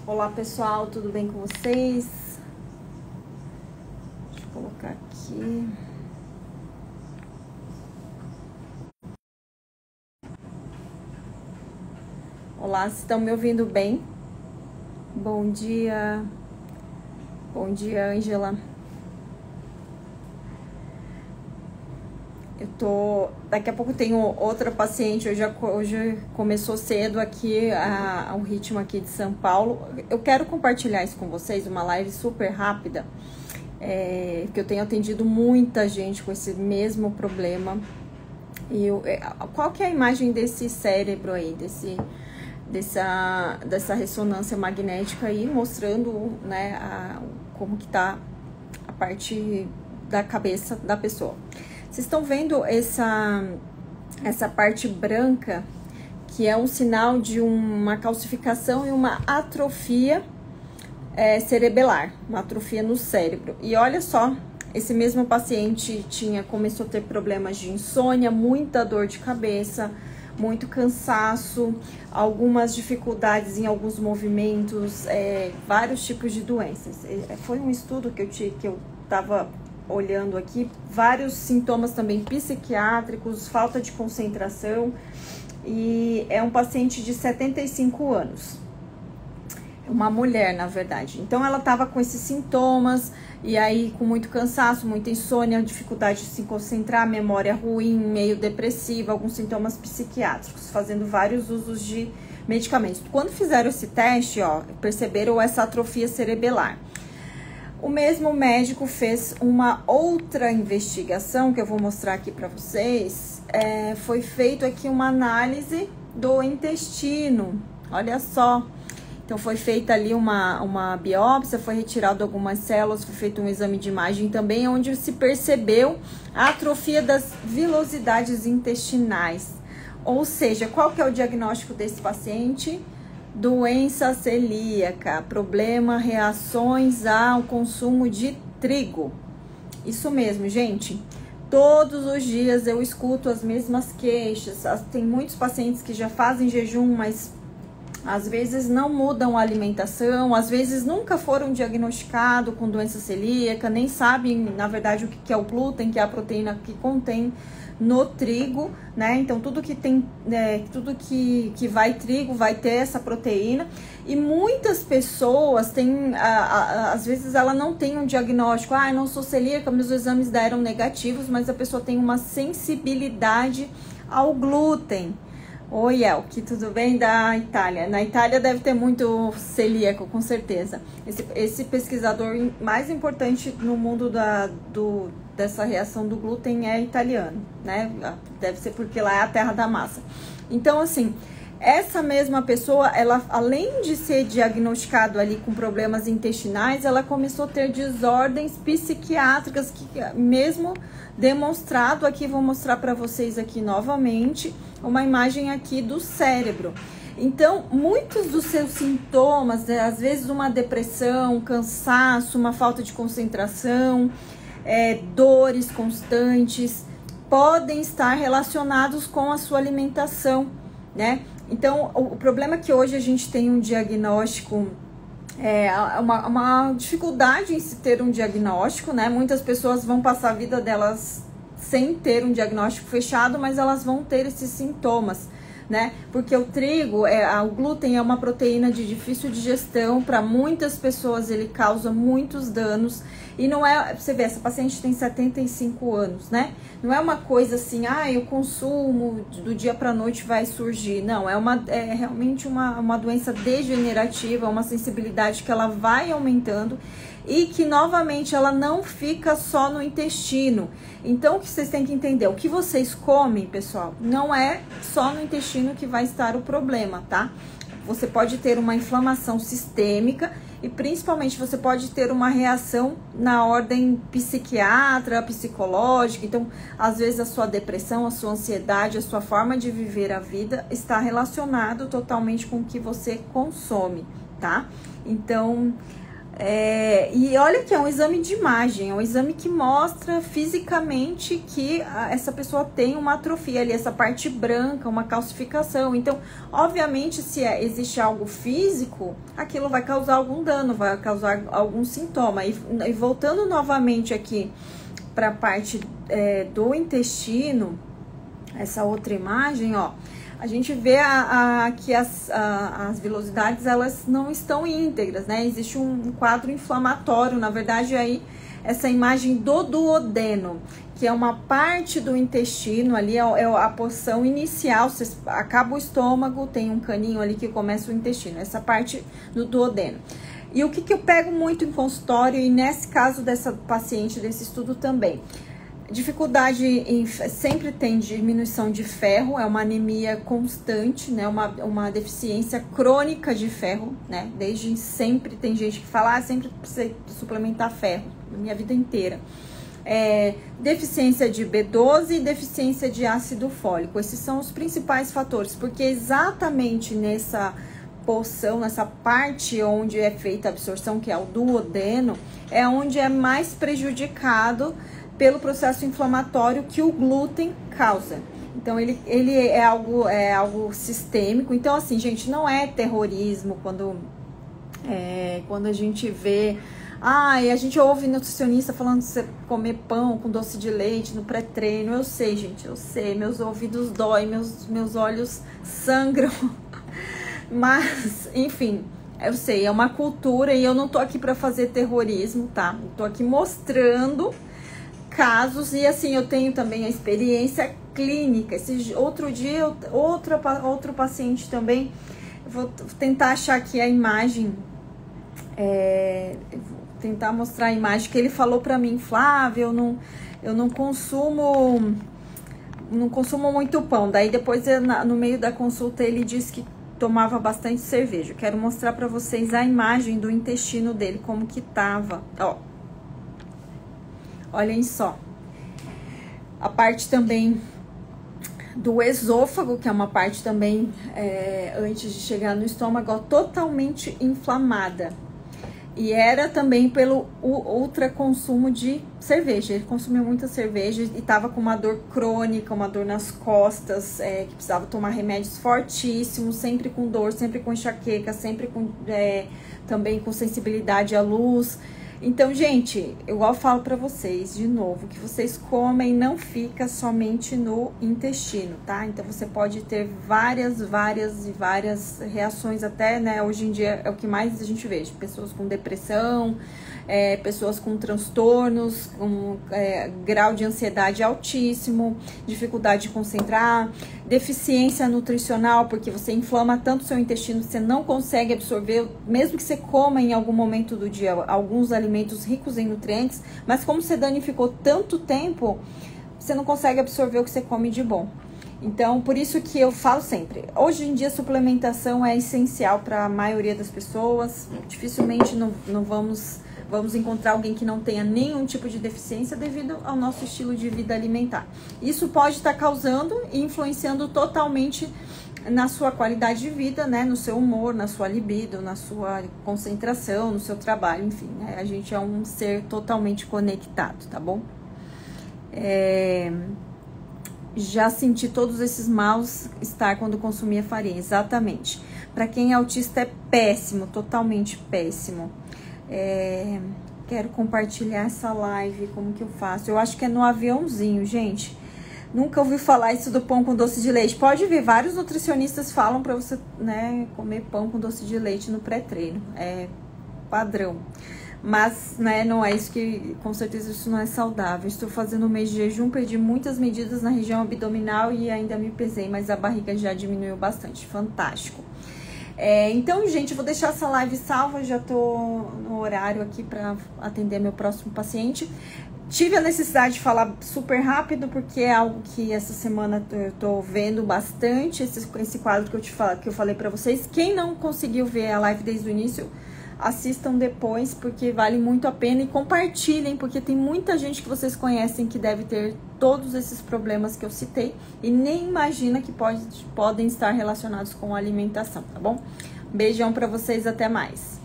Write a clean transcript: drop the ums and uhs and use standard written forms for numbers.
Olá pessoal, tudo bem com vocês? Deixa eu colocar aqui. Olá, vocês estão me ouvindo bem? Bom dia. Bom dia, Ângela. Daqui a pouco tenho outra paciente, hoje começou cedo aqui o ritmo aqui de São Paulo. Eu quero compartilhar isso com vocês, uma live super rápida, que eu tenho atendido muita gente com esse mesmo problema. E qual que é a imagem desse cérebro aí, dessa ressonância magnética aí, mostrando, né, como que tá a parte da cabeça da pessoa. Vocês estão vendo essa parte branca, que é um sinal de uma calcificação e uma atrofia cerebelar, uma atrofia no cérebro. E olha só, esse mesmo paciente começou a ter problemas de insônia, muita dor de cabeça, muito cansaço, algumas dificuldades em alguns movimentos, vários tipos de doenças. Foi um estudo que eu estava olhando aqui, vários sintomas também psiquiátricos, falta de concentração, e é um paciente de 75 anos, uma mulher, na verdade. Então ela estava com esses sintomas, e aí com muito cansaço, muita insônia, dificuldade de se concentrar, memória ruim, meio depressiva, alguns sintomas psiquiátricos, fazendo vários usos de medicamentos. Quando fizeram esse teste, perceberam essa atrofia cerebelar. O mesmo médico fez uma outra investigação, que eu vou mostrar aqui para vocês. Foi feito aqui uma análise do intestino, olha só. Então, foi feita ali uma biópsia, foi retirado algumas células, foi feito um exame de imagem também, onde se percebeu a atrofia das vilosidades intestinais. Ou seja, qual que é o diagnóstico desse paciente? Doença celíaca, problema, reações ao consumo de trigo. Isso mesmo, gente. Todos os dias eu escuto as mesmas queixas. Tem muitos pacientes que já fazem jejum, mas às vezes não mudam a alimentação, às vezes nunca foram diagnosticados com doença celíaca, nem sabem, na verdade, o que é o glúten, que é a proteína que contém no trigo, né? Então tudo que tem, tudo que vai trigo vai ter essa proteína. E muitas pessoas têm, às vezes ela não tem um diagnóstico, eu não sou celíaca, meus exames deram negativos, mas a pessoa tem uma sensibilidade ao glúten. Oi, Elke, tudo bem? Da Itália. Na Itália deve ter muito celíaco, com certeza. Esse pesquisador mais importante no mundo dessa reação do glúten é italiano, né? Deve ser porque lá é a terra da massa. Então, assim, essa mesma pessoa, ela, além de ser diagnosticado ali com problemas intestinais, ela começou a ter desordens psiquiátricas, que mesmo demonstrado aqui, vou mostrar para vocês aqui novamente, uma imagem aqui do cérebro. Então, muitos dos seus sintomas, às vezes uma depressão, cansaço, uma falta de concentração, dores constantes, podem estar relacionados com a sua alimentação, né? Então, o problema é que hoje a gente tem um diagnóstico, uma dificuldade em se ter um diagnóstico, né? Muitas pessoas vão passar a vida delas sem ter um diagnóstico fechado, mas elas vão ter esses sintomas, né? Porque o trigo, o glúten é uma proteína de difícil digestão, para muitas pessoas ele causa muitos danos. E não é, você vê, essa paciente tem 75 anos, né? Não é uma coisa assim, eu consumo, do dia para noite vai surgir. Não, é realmente uma doença degenerativa, uma sensibilidade que ela vai aumentando e que, novamente, ela não fica só no intestino. Então, o que vocês têm que entender, o que vocês comem, pessoal, não é só no intestino que vai estar o problema, tá? Você pode ter uma inflamação sistêmica e, principalmente, você pode ter uma reação na ordem psiquiátrica, psicológica. Então, às vezes, a sua depressão, a sua ansiedade, a sua forma de viver a vida está relacionado totalmente com o que você consome, tá? Então, E olha que é um exame de imagem, é um exame que mostra fisicamente que essa pessoa tem uma atrofia ali, essa parte branca, uma calcificação. Então, obviamente, se existe algo físico, aquilo vai causar algum dano, vai causar algum sintoma. E voltando novamente aqui para a parte do intestino, essa outra imagem, ó. A gente vê que as vilosidades, elas não estão íntegras, né? Existe um quadro inflamatório, na verdade, aí, essa imagem do duodeno, que é uma parte do intestino, ali é a porção inicial, você acaba o estômago, tem um caninho ali que começa o intestino, essa parte do duodeno. E o que eu pego muito em consultório, e nesse caso dessa paciente, desse estudo também, dificuldade sempre tem diminuição de ferro, é uma anemia constante, né? Uma deficiência crônica de ferro, né? Desde sempre tem gente que fala, sempre precisa suplementar ferro, minha vida inteira. Deficiência de B12 e deficiência de ácido fólico, esses são os principais fatores, porque exatamente nessa porção, nessa parte onde é feita a absorção, que é o duodeno, é onde é mais prejudicado pelo processo inflamatório que o glúten causa. Então, ele é algo sistêmico. Então, assim, gente, não é terrorismo quando a gente vê... e a gente ouve nutricionista falando de você comer pão com doce de leite no pré-treino. Eu sei, gente, eu sei. Meus ouvidos doem, meus olhos sangram. Mas, enfim, eu sei, é uma cultura e eu não tô aqui para fazer terrorismo, tá? Eu tô aqui mostrando casos, e assim, eu tenho também a experiência clínica. Outro dia, outro paciente também, vou tentar achar aqui a imagem, vou tentar mostrar a imagem que ele falou pra mim: Flávia, eu não consumo muito pão. Daí depois, no meio da consulta, ele disse que tomava bastante cerveja. Quero mostrar pra vocês a imagem do intestino dele, como que tava, ó. Olhem só, a parte também do esôfago, que é uma parte também, antes de chegar no estômago, ó, totalmente inflamada. E era também pelo ultra consumo de cerveja. Ele consumiu muita cerveja e tava com uma dor crônica, uma dor nas costas, que precisava tomar remédios fortíssimos, sempre com dor, sempre com enxaqueca, sempre com, também com sensibilidade à luz. Então, gente, igual eu falo pra vocês, de novo, que vocês comem não fica somente no intestino, tá? Então, você pode ter várias reações, até, né, hoje em dia é o que mais a gente vê, pessoas com depressão, pessoas com transtornos, com grau de ansiedade altíssimo, dificuldade de concentrar, deficiência nutricional, porque você inflama tanto o seu intestino que você não consegue absorver, mesmo que você coma em algum momento do dia alguns alimentos ricos em nutrientes, mas como você danificou tanto tempo, você não consegue absorver o que você come de bom. Então, por isso que eu falo sempre, hoje em dia a suplementação é essencial para a maioria das pessoas. Dificilmente não vamos encontrar alguém que não tenha nenhum tipo de deficiência devido ao nosso estilo de vida alimentar. Isso pode estar causando e influenciando totalmente na sua qualidade de vida, né? No seu humor, na sua libido, na sua concentração, no seu trabalho, enfim, né? A gente é um ser totalmente conectado, tá bom? Já senti todos esses mal-estar quando consumia farinha, exatamente. Para quem é autista é péssimo, totalmente péssimo. Quero compartilhar essa live, como que eu faço? Eu acho que é no aviãozinho, gente. Nunca ouvi falar isso do pão com doce de leite. Pode ver, vários nutricionistas falam para você, né, comer pão com doce de leite no pré-treino. É padrão. Mas, né, não é isso que, com certeza, isso não é saudável. Estou fazendo um mês de jejum, perdi muitas medidas na região abdominal e ainda me pesei, mas a barriga já diminuiu bastante. Fantástico. Então, gente, eu vou deixar essa live salva, já tô no horário aqui para atender meu próximo paciente. Tive a necessidade de falar super rápido, porque é algo que essa semana eu tô vendo bastante, esse quadro que eu falei para vocês. Quem não conseguiu ver a live desde o início, assistam depois, porque vale muito a pena, e compartilhem, porque tem muita gente que vocês conhecem que deve ter todos esses problemas que eu citei e nem imagina que podem estar relacionados com a alimentação, tá bom? Beijão pra vocês, até mais!